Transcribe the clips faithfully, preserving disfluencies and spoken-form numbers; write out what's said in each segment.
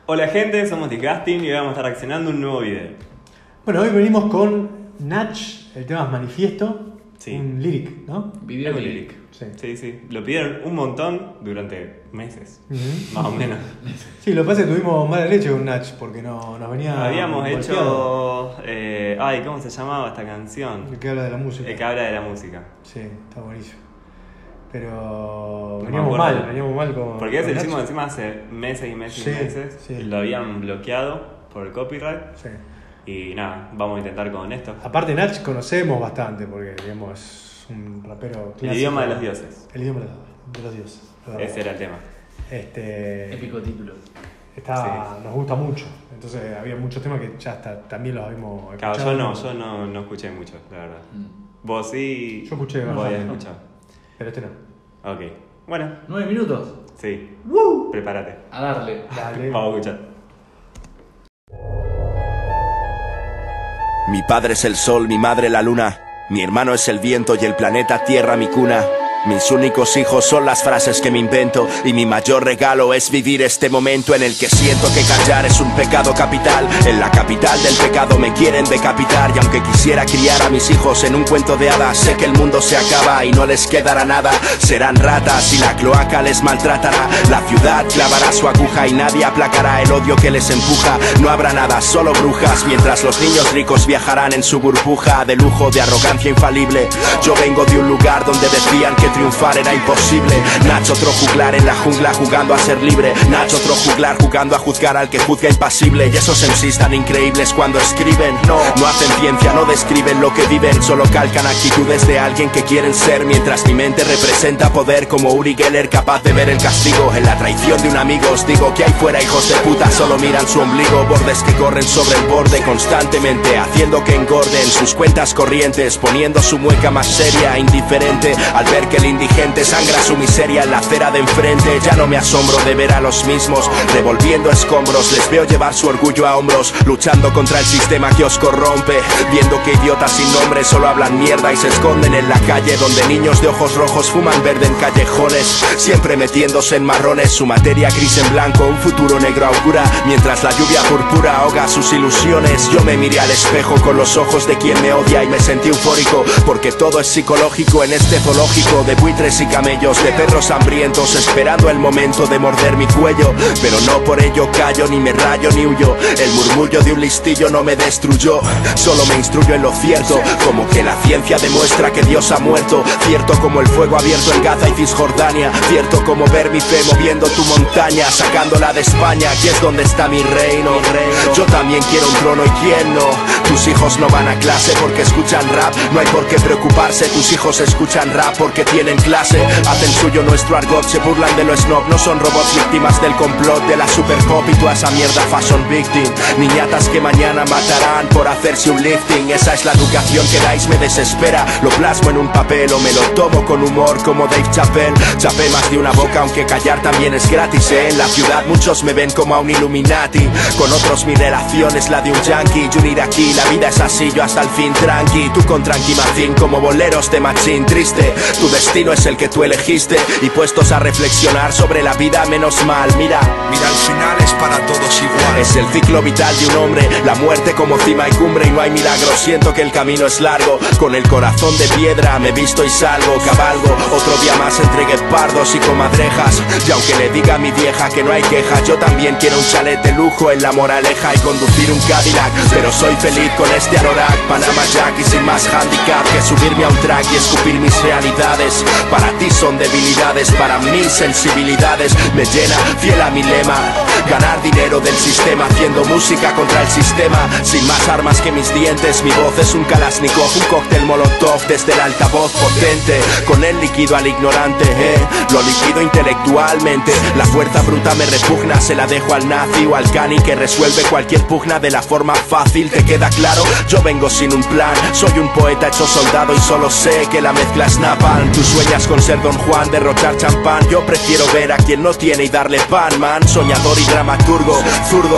Hola gente, somos Disgusting y hoy vamos a estar reaccionando un nuevo video. Bueno, hoy venimos con Nach, el tema es Manifiesto, Sí. un lyric, ¿no? Video Video lyric. lyric. Sí. Sí, sí. Lo pidieron un montón durante meses, Ujú. más o menos. Sí, lo que pasa es que tuvimos mala leche con Nach porque no, nos venía. Habíamos golpeado. hecho... eh, ay, ¿cómo se llamaba esta canción? El que habla de la música. El que habla de la música. Sí, está buenísimo. Pero me veníamos acuerdo. mal, veníamos mal con. Porque ese con lo hicimos Nach. encima hace meses y meses Sí, y meses. sí. Y lo habían bloqueado por el copyright. Sí. Y nada, vamos a intentar con esto. Aparte, Nach conocemos bastante porque, digamos, es un rapero clásico. El idioma de los dioses. El idioma de los, de los dioses. la verdad. Ese era el tema. Este. Épico título. Está, Sí. Nos gusta mucho. Entonces había muchos temas que ya hasta, también los habíamos Claro, escuchado. yo no, yo no, no escuché mucho, la verdad. Mm. Vos sí. Yo escuché Vos bastante. habías escuchado. Pero este no. Ok. Bueno, Nueve minutos. sí. Prepárate. A darle. Dale. Vamos a escuchar. Mi padre es el sol, mi madre la luna, mi hermano es el viento y el planeta Tierra mi cuna. Mis únicos hijos son las frases que me invento y mi mayor regalo es vivir este momento en el que siento que callar es un pecado capital. En la capital del pecado me quieren decapitar y aunque quisiera criar a mis hijos en un cuento de hadas, sé que el mundo se acaba y no les quedará nada. Serán ratas y la cloaca les maltratará. La ciudad clavará su aguja y nadie aplacará el odio que les empuja. No habrá nada, solo brujas, mientras los niños ricos viajarán en su burbuja de lujo, de arrogancia infalible. Yo vengo de un lugar donde decían que triunfar era imposible. Nach otro juglar en la jungla jugando a ser libre. Nach otro juglar jugando a juzgar al que juzga impasible. Y esos M Cs tan increíbles cuando escriben No, no hacen ciencia, no describen lo que viven, solo calcan actitudes de alguien que quieren ser. Mientras mi mente representa poder como Uri Geller, capaz de ver el castigo en la traición de un amigo. Os digo que ahí fuera hijos de puta solo miran su ombligo. Bordes que corren sobre el borde constantemente, haciendo que engorden sus cuentas corrientes, poniendo su mueca más seria, indiferente al ver que el indigente sangra su miseria en la acera de enfrente. Ya no me asombro de ver a los mismos revolviendo escombros, les veo llevar su orgullo a hombros, luchando contra el sistema que os corrompe, viendo que idiotas sin nombre solo hablan mierda y se esconden en la calle, donde niños de ojos rojos fuman verde en callejones, siempre metiéndose en marrones, su materia gris en blanco, un futuro negro augura, mientras la lluvia púrpura ahoga sus ilusiones. Yo me miré al espejo con los ojos de quien me odia y me sentí eufórico, porque todo es psicológico en este zoológico de buitres y camellos, de perros hambrientos esperando el momento de morder mi cuello. Pero no por ello callo, ni me rayo ni huyo. El murmullo de un listillo no me destruyó, solo me instruyo en lo cierto, como que la ciencia demuestra que Dios ha muerto. Cierto como el fuego abierto en Gaza y Cisjordania, cierto como ver mi fe moviendo tu montaña, sacándola de España, aquí es donde está mi reino. Yo también quiero un trono y quién no. Tus hijos no van a clase porque escuchan rap, no hay por qué preocuparse. Tus hijos escuchan rap porque tienen clase. Hacen suyo nuestro argot, se burlan de lo snob. No son robots víctimas del complot de la super pop y toda esa mierda fashion victim. Niñatas que mañana matarán por hacerse un lifting. Esa es la educación que dais, me desespera. Lo plasmo en un papel o me lo tomo con humor como Dave Chappelle. Chapé más de una boca aunque callar también es gratis, ¿eh? En la ciudad muchos me ven como a un Illuminati, con otros mi relación es la de un yankee. Yo ir aquí, la vida es así, yo hasta el fin tranqui. Tú con tranqui Martín como boleros de machín triste. Tu destino es el que tú elegiste y puestos a reflexionar sobre la vida menos mal. Mira, Mira, al final es para todos igual. es el ciclo vital de un hombre, la muerte como cima y cumbre y no hay milagro. Siento que el camino es largo, con el corazón de piedra me visto y salgo, cabalgo otro día más entre guepardos y comadrejas. Y aunque le diga a mi vieja que no hay queja, yo también quiero un chalet de lujo en La Moraleja y conducir un Cadillac, pero soy feliz con este Anorak, Panama Jack y sin más handicap que subirme a un track y escupir mis realidades. Para ti son debilidades, para mí sensibilidades. Me llena, fiel a mi lema, ganar dinero del sistema, haciendo música contra el sistema. Sin más armas que mis dientes, mi voz es un Kalashnikov, un cóctel molotov desde el altavoz potente. Con el líquido al ignorante, eh, lo liquido intelectualmente. La fuerza bruta me repugna, se la dejo al nazi o al cani que resuelve cualquier pugna de la forma fácil. ¿Te queda claro? Yo vengo sin un plan, soy un poeta hecho soldado y solo sé que la mezcla es napalm. Tú sueñas con ser Don Juan, derrochar champán, yo prefiero ver a quien no tiene y darle pan, man. Soñador y dramaturgo, zurdo,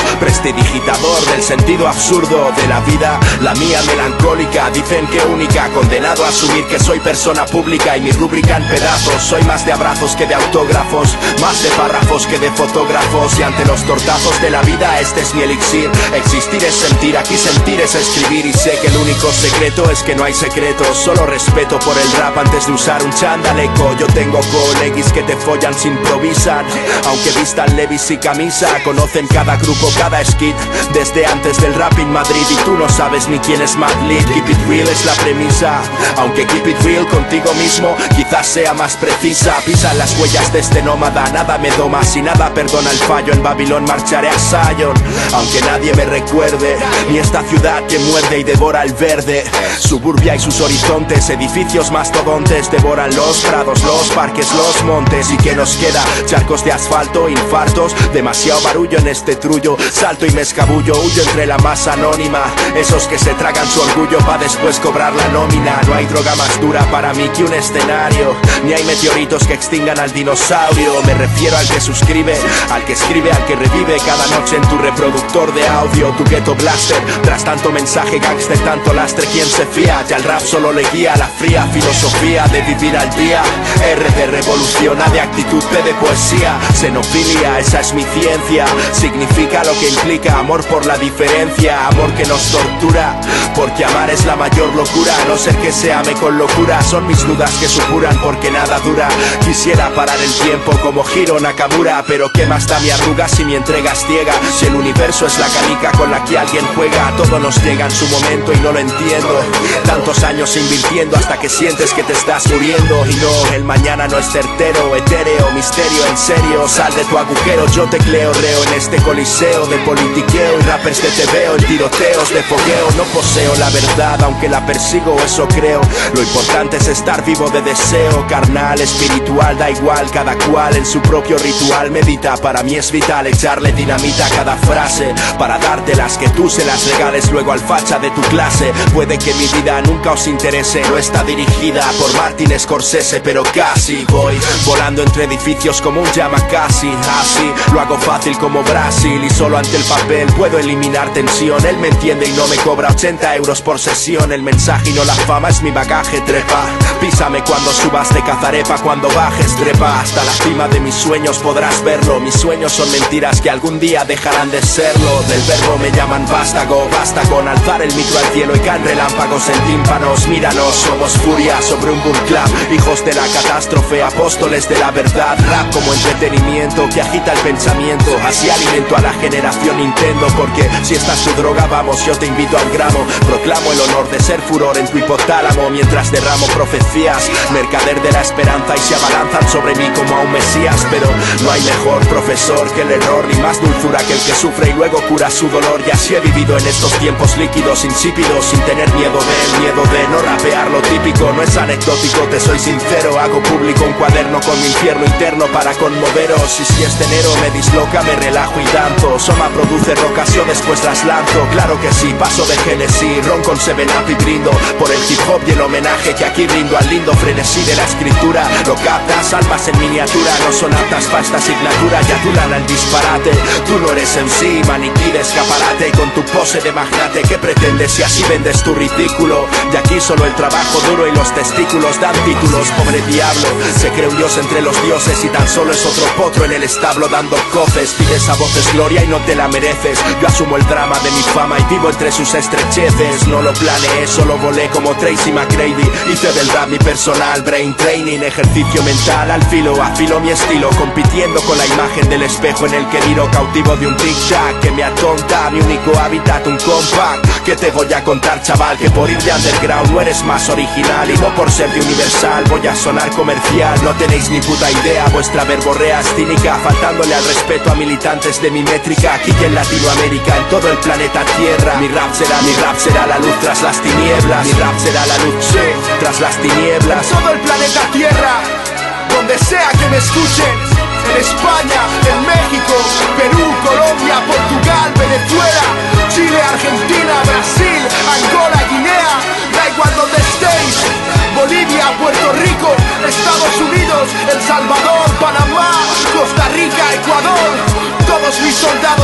prestidigitador del sentido absurdo de la vida, la mía melancólica. Dicen que única, condenado a asumir que soy persona pública y mi rúbrica en pedazos. Soy más de abrazos que de autógrafos, más de párrafos que de fotógrafos. Y ante los tortazos de la vida este es mi elixir. Existir es sentir, aquí sentir es escribir. Y sé que el único secreto es que no hay secretos, solo respeto por el rap antes de usar un chandaleco. Yo tengo coleguis que te follan sin improvisan, aunque vistan levis y camisa. Conocen cada grupo, cada skit, desde antes del rap en Madrid. Y tú no sabes ni quién es Mad Lead. Keep it real es la premisa, aunque keep it real contigo mismo quizás sea más precisa. Pisa las huellas de este nómada, nada me doma, si nada perdona el fallo. En Babilón marcharé a Sion, aunque nadie me recuerde, ni esta ciudad que muerde y devora el verde. Suburbia y sus horizontes, edificios mastodontes, devoran los prados, los parques, los montes. ¿Y que nos queda? Charcos de asfalto, infartos, demasiado barullo en este trullo. Salto y me escabullo, huyo entre la masa anónima, esos que se tragan su orgullo pa' después cobrar la nómina. No hay droga más dura para mí que un escenario, ni hay meteoritos que extingan al dinosaurio. Me refiero al que suscribe, al que escribe, al que revive cada noche en tu reproductor de audio. Tu ghetto blaster, tras tanto mensaje gangster, tanto lastre, ¿quién se fía? Ya el rap solo le guía la fría filosofía de vivir al día. R de revolución, A de actitud, P de poesía. Xenofilia, esa es mi ciencia, significa lo que implica amor por la diferencia, amor que nos tortura, porque amar es la mayor locura. A no ser que se ame con locura, son mis dudas que supuran porque nada dura. Quisiera parar el tiempo como Hiro Nakamura, pero qué más da mi arruga si mi entrega es ciega. Si el universo es la canica con la que alguien juega, todo nos llega en su momento y no lo entiendo. Tantos años invirtiendo hasta que sientes que te estás muriendo. Y no, el mañana no es certero, etéreo, misterio en serio. Sal de tu agujero, yo te cleo, reo en este coliseo de politiqueo y rappers de te veo en tiroteos de fogueo. No poseo la verdad, aunque la persigo, eso creo. Lo importante es estar vivo de deseo, carnal, espiritual, da igual, cada cual en su propio ritual medita. Para mí es vital echarle dinamita a cada frase, para dártelas que tú se las regales luego al facha de tu clase. Puede que mi vida nunca os interese, no está dirigida por Martin Scorsese, pero casi voy volando entre edificios como un Yamakasi. Así lo hago fácil como Brasil y solo ante el papel puedo eliminar tensión. Él me entiende y no me cobra ochenta euros por sesión. El mensaje y no la fama es mi bagaje, trepa. Písame cuando subas de Cazarepa, cuando bajes, trepa. Hasta la cima de mis sueños podrás verlo. Mis sueños son mentiras que algún día dejarán de serlo. Del verbo me llaman vástago, basta con alzar el micro al cielo y caen relámpagos en tímpanos. Míranos, somos furia sobre un boom clap, hijos de la catástrofe, apóstoles de la verdad. Rap como entretenimiento que agita el pensamiento, así alimento a la generación Nintendo. Porque si esta es tu droga, vamos, yo te invito al gramo. Proclamo el honor de ser furor en tu hipotálamo mientras derramo profecías, mercader de la esperanza, y se abalanzan sobre mí como a un mesías. Pero no hay mejor profesor que el error, ni más dulzura que el que sufre y luego cura su dolor. Y así he vivido en estos tiempos líquidos, insípidos, sin tener miedo del miedo de no rapear lo típico. No es anecdótico, te soy sincero, hago público un cuaderno con mi infierno interno para conmoveros. Y si este enero me disloca, me relajo y danzo. Soma produce rocas, yo después las lanzo. Claro que sí, paso de Genesis, ron con seven up y brindo por el hip hop y el homenaje que aquí rindo al lindo frenesí de la escritura. Lo captas, almas en miniatura, no son aptas para esta asignatura. Ya adulan al disparate, tú no eres en sí, maniquí de escaparate. Y con tu pose de magnate, ¿qué pretendes si así vendes tu ridículo? Y aquí solo el trabajo duro y los testículos dan títulos. Pobre diablo, se cree un dios entre los dioses y tan solo es otro potro en el establo dando cofes. Pides a voces gloria y no te la mereces. Yo asumo el drama de mi fama y vivo entre sus estrecheces. No lo planeé, solo volé como Tracy McGrady. Hice del rap mi personal brain training, ejercicio mental al filo, afilo mi estilo, compitiendo con la imagen del espejo en el que miro, cautivo de un tic-tac que me atonta. Mi único hábitat, un compact. ¿Qué te voy a contar, chaval? Que por ir de underground no eres más original, y no por ser de universal voy a sonar comercial. No tenéis ni puta idea, vuestra verborrea es cínica, faltándole al respeto a militantes de mi métrica. Aquí que en Latinoamérica, en todo el planeta Tierra, mi rap será, mi rap será la luz tras las tinieblas. Mi rap será la luz, sí, tras las tinieblas. En todo el planeta Tierra, donde sea que me escuchen. En España, en México, Perú, Colombia, Portugal, Venezuela, Chile, Argentina, Brasil, Angola, Guinea, da igual donde estéis. Bolivia, Puerto Rico, Estados Unidos, El Salvador, Panamá, Costa Rica, Ecuador. Todos mis soldados latinos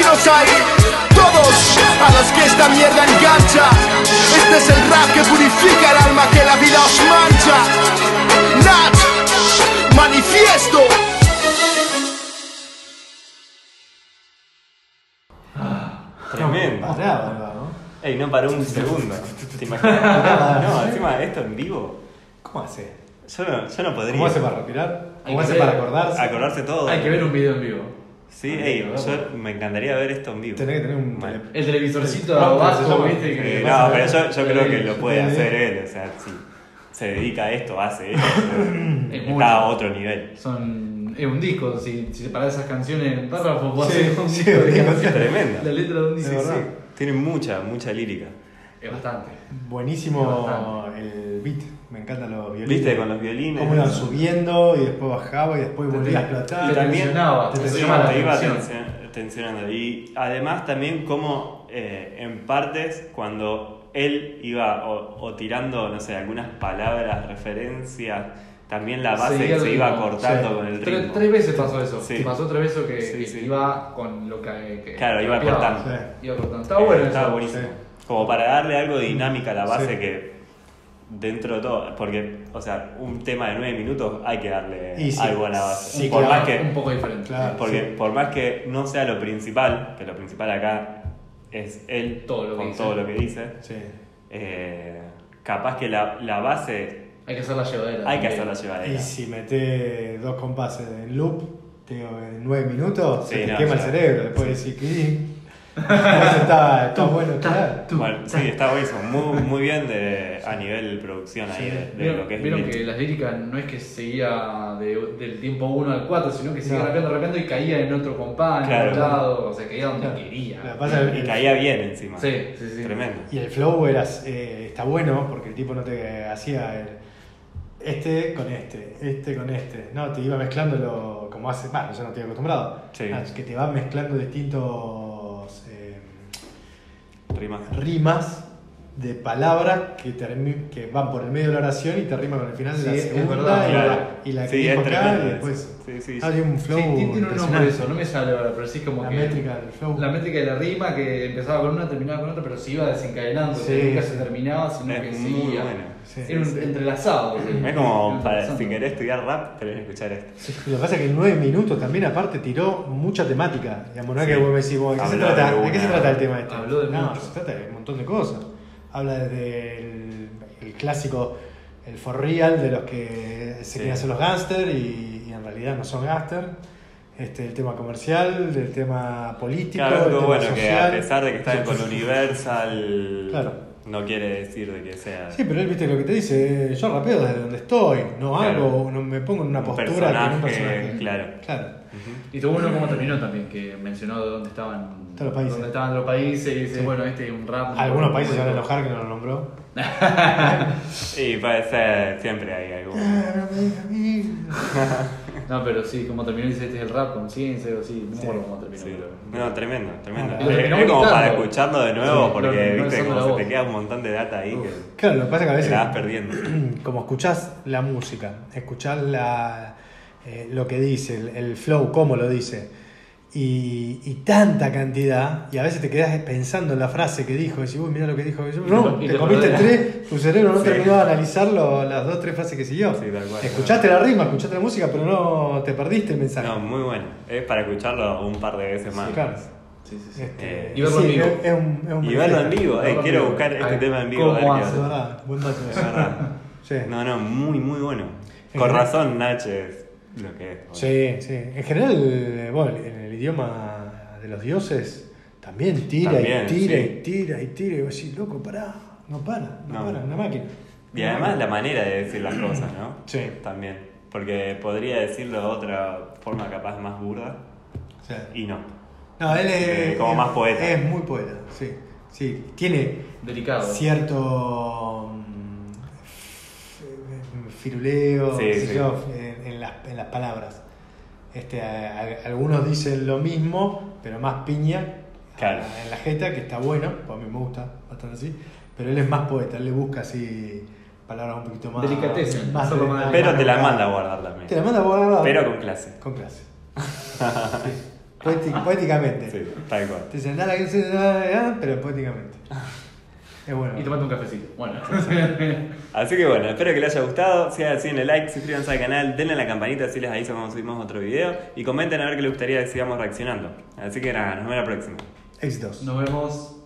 latinos ahí, todos a los que esta mierda engancha. Este es el rap que purifica el alma que la vida os mancha. Nach, manifiesto. Tremendo. Pará, ¿no? Ey, no paró un segundo. ¿Te imaginas? No, encima esto en vivo. ¿Cómo hace? Yo no, yo no podría. ¿Cómo hace para respirar? Hay ¿Cómo que hace ver. para acordarse? Acordarse todo. Hay que ver un video en vivo. Sí, ey, yo me encantaría ver esto en vivo. Tenés que tener un Mal. tele- El televisorcito de Prompter se abajo, llama. viste Sí, que no, pero yo, yo creo que lo puede Sí. hacer él. O sea, si se dedica a esto, hace esto. Es Está mucho. a otro nivel. son es un disco, si, si separás esas canciones en párrafos, vos Sí, hacer un sí, disco de un disco, canciones. Tremenda. La letra de un Sí, disco. sí. Tiene mucha, mucha lírica. Es bastante. Buenísimo el beat, me encantan los violines. ¿Viste? Con los violines. Cómo iban subiendo y después bajaba y después volvía a explotar. Te también- tensionaba, te te Sí, llamaba la te iba atención. tensión- tensionando. Y además también como eh, en partes cuando él iba o, o tirando, no sé, algunas palabras, referencias, también la base Seguía el se iba ritmo, cortando sí. con el Tres, ritmo. tres veces pasó eso. Sí. Pasó tres veces que, Sí, que sí. iba con lo que. que Claro, iba rapeaba. cortando. Sí. Iba cortando. Estaba Eh, bueno estaba eso. buenísimo. Sí. Como para darle algo de dinámica a la base Sí. que dentro de todo, porque, o sea, un tema de nueve minutos hay que darle Y sí. algo a la base. Sí, por claro. más que, Un poco diferente. Claro. porque sí. por más que no sea lo principal, que lo principal acá es él Todo lo que con dice. todo lo que dice, Sí. eh, capaz que la, la base Hay que hacerla llevadera. hay que también. hacerla llevadera. Y si metés dos compases en loop, te digo, en nueve minutos, Sí, se te no, quema el ya. cerebro. Después decís que. Eso está, está bueno, claro. Tú, Bueno, ta. sí, está buenísimo, muy, muy bien de, a nivel producción ahí Sí. de, de Vieron, lo que es vieron Lil. que las líricas no es que seguía de- del tiempo uno al cuatro, sino que seguía No. rapeando, rapeando y caía en otro compás, en Claro. otro lado, o sea, caía donde Claro. quería. Lo que pasa es Y que- caía bien encima. Sí, sí, sí. Tremendo. Y el flow era, eh, está bueno porque el tipo no te hacía el, este con este, este con este. No, te iba mezclándolo como hace. Bueno, yo no estoy acostumbrado. Sí. Ah, es que te va mezclando distintos eh, Rima. rimas de palabras que, termi- que van por el medio de la oración y te riman con el final de Sí, la es segunda verdad. y, Claro. la, y la que Sí, dijo es acá tremendo y eso. después. Sí, sí, Ah, sí. tiene un Sí, flow. tiene un nombre impresionante. eso, no me sale ahora, pero sí como La que. métrica del flow. La métrica de la rima que empezaba con una, terminaba con otra, pero se iba desencadenando, Sí, que nunca sí. se terminaba, sino Es que muy seguía. bueno. Sí. Era un entrelazado. sí. Es como Era para, interesante. si querés estudiar rap, tenés que escuchar esto. Y lo que pasa es que en nueve minutos también, aparte, tiró mucha temática. Digamos, no es Sí. que vos me decís, "Bueno, ¿de qué, se Habló trata, de ¿de qué se una- trata el tema este? habló de no, mucho. se trata de un montón de cosas. Habla desde el, el clásico, el for real, de los que se Sí. quieren hacer los gángster y, y en realidad no son gángster. Este, el tema comercial, del tema político, Claro, el algo tema bueno, que a social. pesar de que está con Universal, Claro. no quiere decir de que sea Sí, pero él viste lo que te dice, yo rapeo desde donde estoy, no Claro. hago, no me pongo en una un postura personaje, que un personaje. claro. Claro. Ujú. Y estuvo bueno cómo terminó también, que mencionó de dónde estaban, Todos los países. dónde estaban los países y dice, Sí. bueno, este es un rap. Algunos un- países se van a enojar que no lo nombró. Y puede ser, siempre hay algún. No, pero sí, como terminó dice, este es el rap conciencia o así, no me acuerdo cómo terminó. Sí. pero- No, tremendo, tremendo. Y lo Es, terminó es como gritando. para escucharlo de nuevo, Sí, porque lo- lo viste alzando como la se voz. te queda un montón de data ahí que Claro, lo que pasa es que a te veces, la vas perdiendo. como escuchás la música, escuchás la, eh, lo que dice, el, el flow, cómo lo dice, y, y tanta cantidad, y a veces te quedás pensando en la frase que dijo, y decís, uy, mira lo que dijo. Y yo, no, Y te te comiste perdés. tres, tu cerebro no Sí. terminó de analizar lo- las dos, tres frases que siguió. Sí, tal cual. Escuchaste la rima, escuchaste la música, pero no te perdiste el mensaje. No, muy bueno. Es para escucharlo un par de veces más. Sí, claro. Sí, sí, sí. Este, Eh, y verlo sí, en vivo. Es, es un, es un Y verlo en manifiesto. vivo, eh, Verlo en quiero vivo. buscar este Ay, tema en vivo. ¿cómo a ver qué hace? Es onda. verdad, buen dato. Es verdad. Sí. No, no, muy, muy bueno. En Con general- razón, Nach es lo que es. Sí, sí. En general, eh, bueno, en el idioma de los dioses también tira También, y tira sí. y tira y tira. Y vos decís, loco, pará, no para, no, No. para, una máquina. Y Una además máquina. la manera de decir las cosas, ¿no? Sí. También. Porque podría decirlo de otra forma capaz más burda Sí. y no. No, él es. Eh, como es- más poeta. Es muy poeta, sí. Sí, tiene Delicado. cierto. mm, f- firuleo, Sí, qué sé sí. yo, en, en las, en las palabras. Este, a- a- algunos dicen lo mismo, pero más piña Claro. en la jeta, que está bueno, pues a mí me gusta bastante así, pero él es más poeta, él le busca así palabras un poquito más. Delicatessen, más solo más- Pero te la más- manda a guardar también. Te la manda a guardar. Pero con clase. Con clase. Poétic- poéticamente. Sí, tal cual. Te dicen, dale, que se- pero poéticamente. Es bueno. Y tomate un cafecito. Bueno. Así que bueno, espero que les haya gustado. Sigan haciendo like, suscríbanse al canal, denle a la campanita así les avisa cuando subimos otro video. Y comenten a ver qué les gustaría que sigamos reaccionando. Así que nada, nos vemos la próxima. Éxitos. Nos vemos.